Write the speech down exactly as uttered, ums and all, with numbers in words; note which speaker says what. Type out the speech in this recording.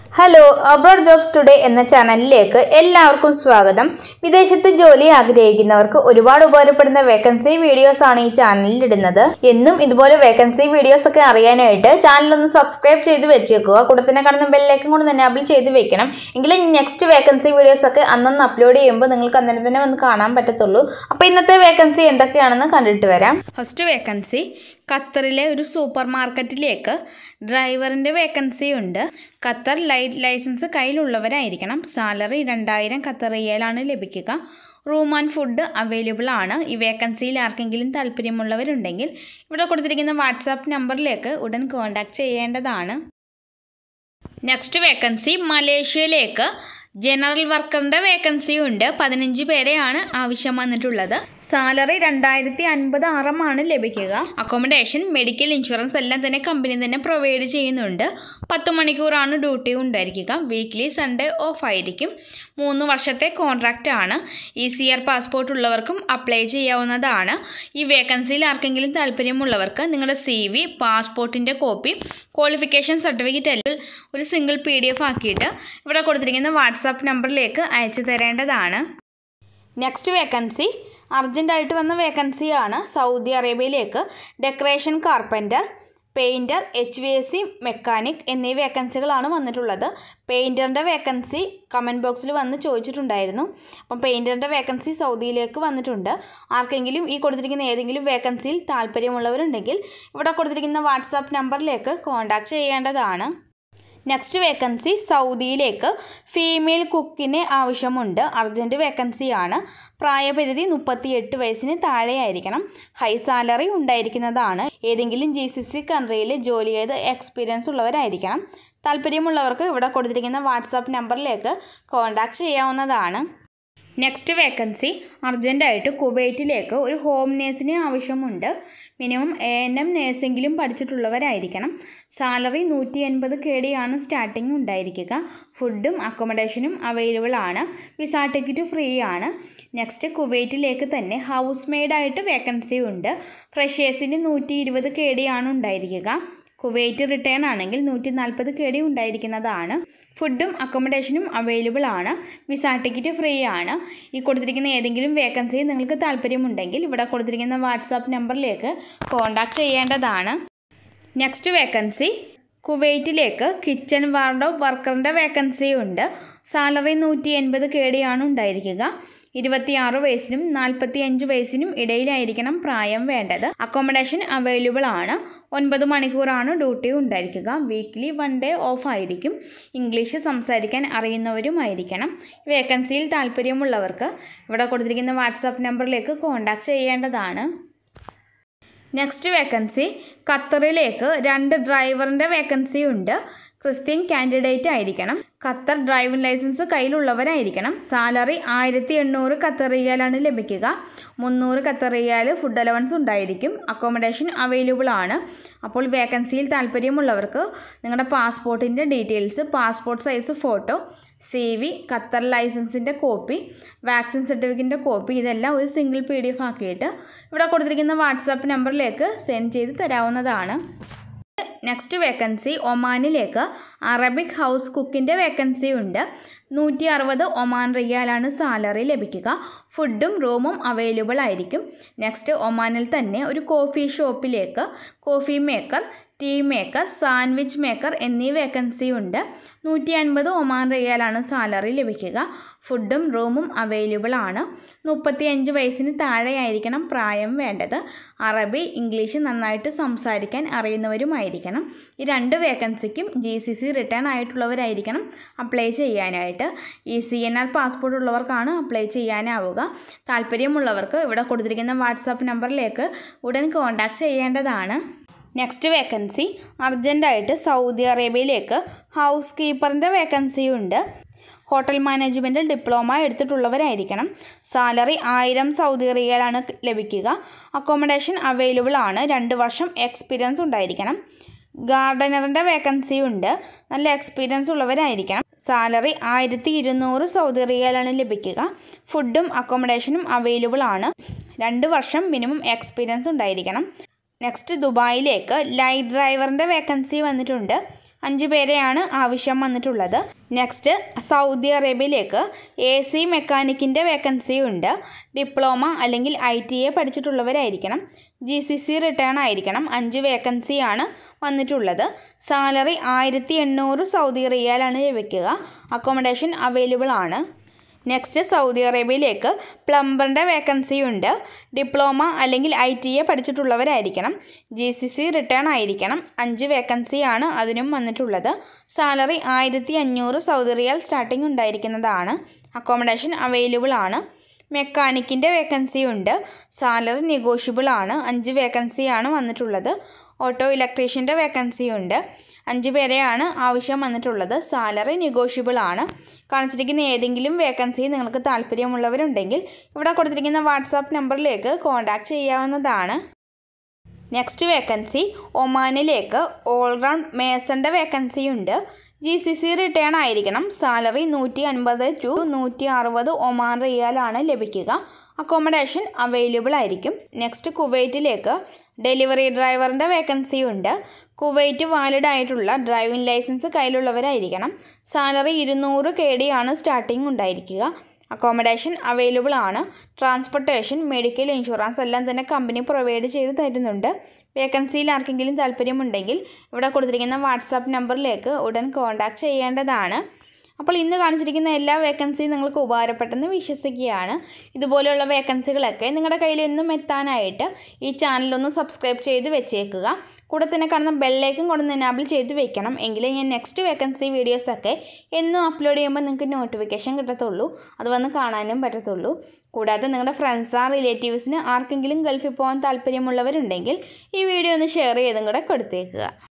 Speaker 1: Hello, Abroadjobstoday എന്ന ചാനലിലേക്ക് എല്ലാവർക്കും സ്വാഗതം. വിദേശത്ത് ജോലി ആഗ്രഹിക്കുന്നവർക്ക് ഒരുപാട് ഉപകാരപ്പെടുന്ന വേക്കൻസി വീഡിയോസ് ആണ് ഈ ചാനലിൽ ഇടുന്നത്. എന്നും ഇതുപോലെ വേക്കൻസി വീഡിയോസ് ഒക്കെ അറിയാനായിട്ട് ചാനൽ ഒന്ന് സബ്സ്ക്രൈബ് ചെയ്ത് വെച്ചേക്കുക. കൂടെ തന്നെ കാണുന്ന ബെല്ലൈക്കൺ കൂടി തന്നെ എനേബിൾ ചെയ്ത് വെക്കണം. എങ്കിലേ നെക്സ്റ്റ് വേക്കൻസി വീഡിയോസ് ഒക്കെ അന്നന്ന് അപ്ലോഡ് ചെയ്യുമ്പോൾ നിങ്ങൾക്ക് അന്നേരം തന്നെ വന്ന് കാണാൻ പറ്റത്തുള്ളൂ. അപ്പോൾ ഇന്നത്തെ വേക്കൻസി എന്തൊക്കെയാണെന്ന് കണ്ടിട്ട് വരാം. ഫസ്റ്റ് വേക്കൻസി ഖത്തറിലെ ഒരു സൂപ്പർ മാർക്കറ്റിലേക്ക് ഡ്രൈവറിൻ്റെ വേക്കൻസി ഉണ്ട്. ഖത്തർ ലൈറ്റ് ലൈസൻസ് കയ്യിലുള്ളവരായിരിക്കണം. സാലറി രണ്ടായിരം ഖത്തർ റിയാലാണ് ലഭിക്കുക. റൂം ആൻഡ് ഫുഡ് അവൈലബിൾ ആണ്. ഈ വേക്കൻസിയിൽ ആർക്കെങ്കിലും താല്പര്യമുള്ളവരുണ്ടെങ്കിൽ ഇവിടെ കൊടുത്തിരിക്കുന്ന വാട്സാപ്പ് നമ്പറിലേക്ക് ഉടൻ കോൺടാക്റ്റ് ചെയ്യേണ്ടതാണ്. നെക്സ്റ്റ് വേക്കൻസി മലേഷ്യയിലേക്ക് ജനറൽ വർക്കറിൻ്റെ വേക്കൻസി ഉണ്ട്. പതിനഞ്ച് പേരെയാണ് ആവശ്യം വന്നിട്ടുള്ളത്. സാലറി രണ്ടായിരത്തി അൻപത് ആറമാണ് ലഭിക്കുക. അക്കോമഡേഷൻ, മെഡിക്കൽ ഇൻഷുറൻസ് എല്ലാം തന്നെ കമ്പനി തന്നെ പ്രൊവൈഡ് ചെയ്യുന്നുണ്ട്. പത്ത് മണിക്കൂറാണ് ഡ്യൂട്ടി ഉണ്ടായിരിക്കുക. വീക്ക്ലി സൺഡേ ഓഫ് ആയിരിക്കും. മൂന്ന് വർഷത്തെ കോൺട്രാക്റ്റ് ആണ്. ഇ സി ആർ പാസ്പോർട്ട് ഉള്ളവർക്കും അപ്ലൈ ചെയ്യാവുന്നതാണ്. ഈ വേക്കൻസിയിൽ ആർക്കെങ്കിലും താല്പര്യമുള്ളവർക്ക് നിങ്ങളുടെ സി വി, പാസ്പോർട്ടിൻ്റെ കോപ്പി, ക്വാളിഫിക്കേഷൻ സർട്ടിഫിക്കറ്റ് എല്ലാം ഒരു സിംഗിൾ പി ഡി എഫ് ആക്കിയിട്ട് ഇവിടെ കൊടുത്തിരിക്കുന്ന വാട്സാപ്പ് നമ്പറിലേക്ക് അയച്ചു തരേണ്ടതാണ്. നെക്സ്റ്റ് വേക്കൻസി അർജൻറ്റായിട്ട് വന്ന വേക്കൻസിയാണ്. സൗദി അറേബ്യയിലേക്ക് decoration carpenter, painter, H V S C mechanic എന്നീ വേക്കൻസികളാണ് വന്നിട്ടുള്ളത്. പെയിൻറ്ററിൻ്റെ വേക്കൻസി കമൻറ്റ് ബോക്സിൽ വന്ന് ചോദിച്ചിട്ടുണ്ടായിരുന്നു. അപ്പം പെയിൻറ്ററിൻ്റെ വേക്കൻസി സൗദിയിലേക്ക് വന്നിട്ടുണ്ട്. ആർക്കെങ്കിലും ഈ കൊടുത്തിരിക്കുന്ന ഏതെങ്കിലും വേക്കൻസിയിൽ താല്പര്യമുള്ളവരുണ്ടെങ്കിൽ ഇവിടെ കൊടുത്തിരിക്കുന്ന വാട്സാപ്പ് നമ്പറിലേക്ക് കോൺടാക്റ്റ് ചെയ്യേണ്ടതാണ്. നെക്സ്റ്റ് വേക്കൻസി സൗദിയിലേക്ക് ഫീമെയിൽ കുക്കിന് ആവശ്യമുണ്ട്. അർജൻറ്റ് വേക്കൻസിയാണ്. പ്രായപരിധി മുപ്പത്തിയെട്ട് വയസ്സിന് താഴെയായിരിക്കണം. ഹൈ സാലറി ഉണ്ടായിരിക്കുന്നതാണ്. ഏതെങ്കിലും ജി സി സി കൺട്രിയിൽ ജോലി ചെയ്ത് എക്സ്പീരിയൻസ് ഉള്ളവരായിരിക്കണം. താല്പര്യമുള്ളവർക്ക് ഇവിടെ കൊടുത്തിരിക്കുന്ന വാട്സാപ്പ് നമ്പറിലേക്ക് കോൺടാക്റ്റ് ചെയ്യാവുന്നതാണ്. നെക്സ്റ്റ് വേക്കൻസി അർജൻറ്റായിട്ട് കുവൈറ്റിലേക്ക് ഒരു ഹോം നേഴ്സിന് ആവശ്യമുണ്ട്. മിനിമം എ എൻ എം നേഴ്സെങ്കിലും പഠിച്ചിട്ടുള്ളവരായിരിക്കണം. സാലറി നൂറ്റി എൺപത് കെ ഡി ആണ് സ്റ്റാർട്ടിങ് ഉണ്ടായിരിക്കുക. ഫുഡും അക്കോമഡേഷനും അവൈലബിൾ ആണ്. വിസ ടിക്കറ്റ് ഫ്രീ ആണ്. നെക്സ്റ്റ് കുവൈറ്റിലേക്ക് തന്നെ ഹൗസ് മെയ്ഡായിട്ട് വേക്കൻസി ഉണ്ട്. ഫ്രഷേഴ്സിന് നൂറ്റി ഇരുപത് കെ ഡി ആണ് ഉണ്ടായിരിക്കുക. കുവൈറ്റ് റിട്ടേൺ ആണെങ്കിൽ നൂറ്റി നാൽപ്പത് കെ ഡി ഉണ്ടായിരിക്കുന്നതാണ്. ഫുഡും അക്കോമഡേഷനും അവൈലബിൾ ആണ്. വിസ ടിക്കറ്റ് ഫ്രീ ആണ്. ഈ കൊടുത്തിരിക്കുന്ന ഏതെങ്കിലും വേക്കൻസി നിങ്ങൾക്ക് താല്പര്യമുണ്ടെങ്കിൽ ഇവിടെ കൊടുത്തിരിക്കുന്ന വാട്സാപ്പ് നമ്പറിലേക്ക് കോൺടാക്റ്റ് ചെയ്യേണ്ടതാണ്. നെക്സ്റ്റ് വേക്കൻസി കുവൈറ്റിലേക്ക് കിച്ചൺ വാർഡ്രോബ് വർക്കറിൻ്റെ വേക്കൻസി ഉണ്ട്. സാലറി നൂറ്റി എൺപത് കെ ഡി ആണ് ഉണ്ടായിരിക്കുക. ഇരുപത്തിയാറ് വയസ്സിനും നാൽപ്പത്തി അഞ്ച് വയസ്സിനും ഇടയിലായിരിക്കണം പ്രായം വേണ്ടത്. അക്കോമഡേഷൻ അവൈലബിൾ ആണ്. ഒൻപത് മണിക്കൂറാണ് ഡ്യൂട്ടി ഉണ്ടായിരിക്കുക. വീക്ക്ലി വൺ ഡേ ഓഫ് ആയിരിക്കും. ഇംഗ്ലീഷ് സംസാരിക്കാൻ അറിയുന്നവരുമായിരിക്കണം. വേക്കൻസിയിൽ താല്പര്യമുള്ളവർക്ക് ഇവിടെ കൊടുത്തിരിക്കുന്ന വാട്സാപ്പ് നമ്പറിലേക്ക് കോൺടാക്റ്റ് ചെയ്യേണ്ടതാണ്. നെക്സ്റ്റ് വേക്കൻസി ഖത്തറിലേക്ക് രണ്ട് ഡ്രൈവറിൻ്റെ വേക്കൻസി ഉണ്ട്. ക്രിസ്ത്യൻ കാൻഡിഡേറ്റ് ആയിരിക്കണം. ഖത്തർ ഡ്രൈവിംഗ് ലൈസൻസ് കയ്യിലുള്ളവരായിരിക്കണം. സാലറി ആയിരത്തി എണ്ണൂറ് ഖത്തർ റിയാലാണ് ലഭിക്കുക. മുന്നൂറ് ഖത്തർ റിയാൽ ഫുഡ് അലവൻസ് ഉണ്ടായിരിക്കും. അക്കോമഡേഷൻ അവൈലബിൾ ആണ്. അപ്പോൾ വേക്കൻസിയിൽ താല്പര്യമുള്ളവർക്ക് നിങ്ങളുടെ പാസ്പോർട്ടിൻ്റെ details, passport size photo, C V, Qatar ലൈസൻസിൻ്റെ കോപ്പി, വാക്സിൻ സർട്ടിഫിക്കറ്റിൻ്റെ കോപ്പി ഇതെല്ലാം ഒരു സിംഗിൾ പി ഡി എഫ് ആക്കിയിട്ട് ഇവിടെ കൊടുത്തിരിക്കുന്ന വാട്സാപ്പ് നമ്പറിലേക്ക് സെൻഡ് ചെയ്ത് തരാവുന്നതാണ്. നെക്സ്റ്റ് വേക്കൻസി ഒമാനിലേക്ക് അറബിക് ഹൗസ് കുക്കിൻ്റെ വേക്കൻസി ഉണ്ട്. നൂറ്റി അറുപത് ഒമാൻ റിയാലാണ് സാലറി ലഭിക്കുക. ഫുഡും റൂമും അവൈലബിൾ ആയിരിക്കും. നെക്സ്റ്റ് ഒമാനിൽ തന്നെ ഒരു കോഫി ഷോപ്പിലേക്ക് coffee maker, tea maker, sandwich maker എന്നീ വേക്കൻസി ഉണ്ട്. നൂറ്റി അൻപത് ഒമാൻ റിയാലാണ് സാലറി ലഭിക്കുക. ഫുഡും റൂമും അവൈലബിൾ ആണ്. മുപ്പത്തി അഞ്ച് വയസ്സിന് താഴെയായിരിക്കണം പ്രായം വേണ്ടത്. അറബി, ഇംഗ്ലീഷ് നന്നായിട്ട് സംസാരിക്കാൻ അറിയുന്നവരുമായിരിക്കണം. ഈ രണ്ട് വേക്കൻസിക്കും ജി സി സി റിട്ടേൺ ആയിട്ടുള്ളവരായിരിക്കണം അപ്ലൈ ചെയ്യാനായിട്ട്. ഈ സി എൻ ആർ പാസ്പോർട്ട് ഉള്ളവർക്കാണ് അപ്ലൈ ചെയ്യാനാവുക. താല്പര്യമുള്ളവർക്ക് ഇവിടെ കൊടുത്തിരിക്കുന്ന വാട്സാപ്പ് നമ്പറിലേക്ക് ഉടൻ കോൺടാക്റ്റ് ചെയ്യേണ്ടതാണ്. നെക്സ്റ്റ് വേക്കൻസി അർജൻറ്റായിട്ട് സൗദി അറേബ്യയിലേക്ക് ഹൗസ് കീപ്പറിൻ്റെ വേക്കൻസി ഉണ്ട്. ഹോട്ടൽ മാനേജ്മെൻറ്റ് ഡിപ്ലോമ എടുത്തിട്ടുള്ളവരായിരിക്കണം. സാലറി ആയിരം സൗദി റിയാലാണ് ലഭിക്കുക. അക്കോമഡേഷൻ അവൈലബിൾ ആണ്. രണ്ട് വർഷം എക്സ്പീരിയൻസ് ഉണ്ടായിരിക്കണം. ഗാർഡനറിൻ്റെ വേക്കൻസി ഉണ്ട്. നല്ല എക്സ്പീരിയൻസ് ഉള്ളവരായിരിക്കണം. സാലറി ആയിരത്തി ഇരുന്നൂറ് സൗദി റിയാലാണ് ലഭിക്കുക. ഫുഡും അക്കോമഡേഷനും അവൈലബിൾ ആണ്. രണ്ട് വർഷം മിനിമം എക്സ്പീരിയൻസ് ഉണ്ടായിരിക്കണം. നെക്സ്റ്റ് ദുബായിലേക്ക് ലൈറ്റ് ഡ്രൈവറിൻ്റെ വേക്കൻസി വന്നിട്ടുണ്ട്. അഞ്ച് പേരെയാണ് ആവശ്യം വന്നിട്ടുള്ളത്. നെക്സ്റ്റ് സൗദി അറേബ്യയിലേക്ക് എ സി മെക്കാനിക്കിൻ്റെ വേക്കൻസി ഉണ്ട്. ഡിപ്ലോമ അല്ലെങ്കിൽ ഐ ടി എ പഠിച്ചിട്ടുള്ളവരായിരിക്കണം. ജി സി സി റിട്ടേൺ ആയിരിക്കണം. അഞ്ച് വേക്കൻസിയാണ് വന്നിട്ടുള്ളത്. സാലറി ആയിരത്തി എണ്ണൂറ് സൗദി റിയാലാണ് ലഭിക്കുക. അക്കോമഡേഷൻ അവൈലബിൾ ആണ്. നെക്സ്റ്റ് സൗദി അറേബ്യയിലേക്ക് പ്ലംബറിൻ്റെ വേക്കൻസി ഉണ്ട്. ഡിപ്ലോമ അല്ലെങ്കിൽ ഐ ടി എ പഠിച്ചിട്ടുള്ളവരായിരിക്കണം. ജി സി സി റിട്ടേൺ ആയിരിക്കണം. അഞ്ച് വേക്കൻസിയാണ് അതിനും വന്നിട്ടുള്ളത്. സാലറി ആയിരത്തി അഞ്ഞൂറ് സൗദി റിയാൽ സ്റ്റാർട്ടിംഗ് ഉണ്ടായിരിക്കുന്നതാണ്. അക്കോമഡേഷൻ അവൈലബിൾ ആണ്. മെക്കാനിക്കിൻ്റെ വേക്കൻസി ഉണ്ട്. സാലറി നെഗോഷ്യബിൾ ആണ്. അഞ്ച് വേക്കൻസിയാണ് വന്നിട്ടുള്ളത്. ഓട്ടോ ഇലക്ട്രീഷ്യൻ്റെ വേക്കൻസി ഉണ്ട്. അഞ്ച് പേരെയാണ് ആവശ്യം വന്നിട്ടുള്ളത്. സാലറി നെഗോഷ്യബിൾ ആണ്. കാണിച്ചിരിക്കുന്ന ഏതെങ്കിലും വേക്കൻസി നിങ്ങൾക്ക് താല്പര്യമുള്ളവരുണ്ടെങ്കിൽ ഇവിടെ കൊടുത്തിരിക്കുന്ന വാട്സാപ്പ് നമ്പറിലേക്ക് കോൺടാക്റ്റ് ചെയ്യാവുന്നതാണ്. നെക്സ്റ്റ് വേക്കൻസി ഒമാനിലേക്ക് ഓൾറൗണ്ട് മേസൻ്റെ വേക്കൻസി ഉണ്ട്. ജി സി സി റിട്ടേൺ ആയിരിക്കണം. സാലറി നൂറ്റി അൻപത് ടു നൂറ്റി അറുപത് ഒമാൻ റിയാലാണ് ലഭിക്കുക. അക്കോമഡേഷൻ അവൈലബിൾ ആയിരിക്കും. നെക്സ്റ്റ് കുവൈറ്റിലേക്ക് ഡെലിവറി ഡ്രൈവറിൻ്റെ വേക്കൻസി ഉണ്ട്. കുവൈറ്റ് വാലിഡ് ആയിട്ടുള്ള ഡ്രൈവിംഗ് ലൈസൻസ് കയ്യിലുള്ളവരായിരിക്കണം. സാലറി ഇരുന്നൂറ് കെ ഡി ആണ് സ്റ്റാർട്ടിംഗ് ഉണ്ടായിരിക്കുക. അക്കോമഡേഷൻ അവൈലബിൾ ആണ്. ട്രാൻസ്പോർട്ടേഷൻ, മെഡിക്കൽ ഇൻഷുറൻസ് എല്ലാം തന്നെ കമ്പനി പ്രൊവൈഡ് ചെയ്ത് തരുന്നുണ്ട്. വേക്കൻസിയിൽ ആർക്കെങ്കിലും താല്പര്യമുണ്ടെങ്കിൽ ഇവിടെ കൊടുത്തിരിക്കുന്ന വാട്സാപ്പ് നമ്പറിലേക്ക് ഉടൻ കോൺടാക്റ്റ് ചെയ്യേണ്ടതാണ്. അപ്പോൾ ഇന്ന് കാണിച്ചിരിക്കുന്ന എല്ലാ വേക്കൻസിയും നിങ്ങൾക്ക് ഉപകാരപ്പെട്ടെന്ന് വിശ്വസിക്കുകയാണ്. ഇതുപോലെയുള്ള വേക്കൻസികളൊക്കെ നിങ്ങളുടെ കയ്യിൽ എന്നും എത്താനായിട്ട് ഈ ചാനലൊന്ന് സബ്സ്ക്രൈബ് ചെയ്ത് വെച്ചേക്കുക. കൂടെ തന്നെ കാണുന്ന ബെല്ലൈക്കൺ കൊണ്ടൊന്ന് എനാബിൾ ചെയ്ത് വെക്കണം. എങ്കിലേ ഞാൻ നെക്സ്റ്റ് വേക്കൻസി വീഡിയോസൊക്കെ എന്നും അപ്ലോഡ് ചെയ്യുമ്പോൾ നിങ്ങൾക്ക് നോട്ടിഫിക്കേഷൻ കിട്ടത്തുള്ളൂ. അത് വന്ന് കാണാനും പറ്റത്തുള്ളൂ. കൂടാതെ നിങ്ങളുടെ ഫ്രണ്ട്സ് ആ റിലേറ്റീവ്സിന് ആർക്കെങ്കിലും ഗൾഫിൽ പോകാൻ താല്പര്യമുള്ളവരുണ്ടെങ്കിൽ ഈ വീഡിയോ ഒന്ന് ഷെയർ ചെയ്തും കൂടെ കൊടുത്തേക്കുക.